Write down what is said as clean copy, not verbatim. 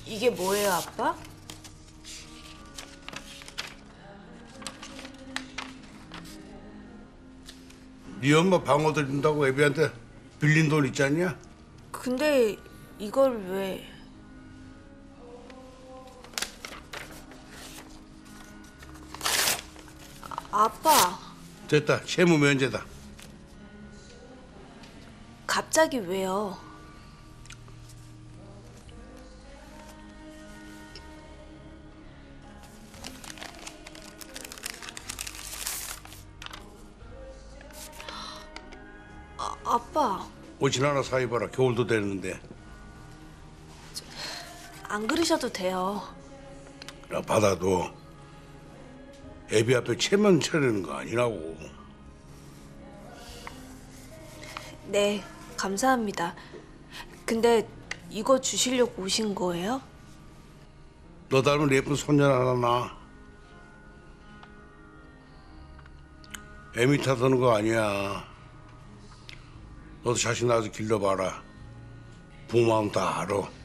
이게 뭐예요, 아빠? 네 엄마 방어 드린다고 애비한테 빌린 돈 있지 않냐? 근데 이걸 왜... 아빠, 됐다. 채무 면제다. 갑자기 왜요? 아빠, 옷이 하나 사 입어라. 겨울도 되는데. 안 그러셔도 돼요. 야, 받아도 애비 앞에 체면 차리는 거 아니라고. 네, 감사합니다. 근데 이거 주시려고 오신 거예요? 너 닮은 예쁜 손녀 하나 나. 애미 탓하는 거 아니야. 너도 자식 낳아서 길러봐라. 부모 마음 다 알아.